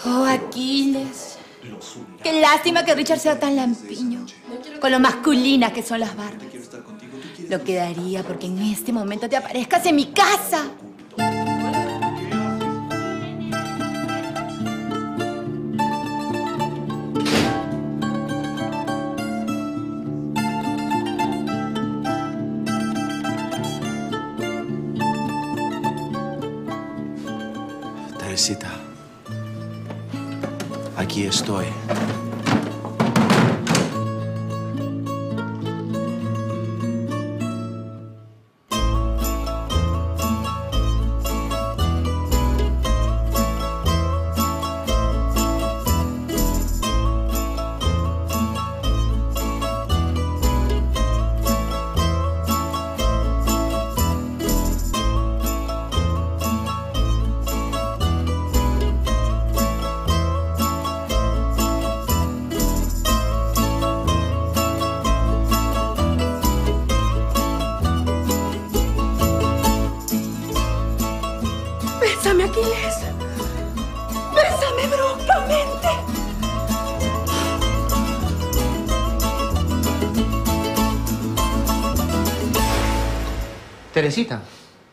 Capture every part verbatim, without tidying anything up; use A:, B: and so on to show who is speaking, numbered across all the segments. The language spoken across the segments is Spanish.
A: Oh, Aquiles. Qué lástima que Richard sea tan lampiño. Con lo masculinas que son las barbas. Lo que daría porque en este momento te aparezcas en mi casa.
B: Teresita, aquí estoy.
A: Bésame, Aquiles. Bésame bruscamente.
C: Teresita.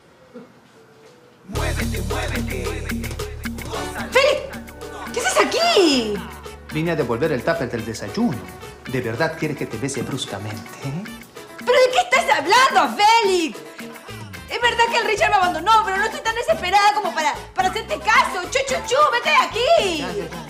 A: Muévete, muévete. ¡Félix! ¿Qué haces aquí?
C: Vine a devolver el tupper del desayuno. ¿De verdad quieres que te bese bruscamente? ¿Eh?
A: ¿Pero de qué estás hablando, Félix? Es verdad que el Richard me abandonó, pero no estoy tan desesperada como para, para hacerte caso. ¡Chu, chu, chu! ¡Vete de aquí!
C: Ya, ya, ya.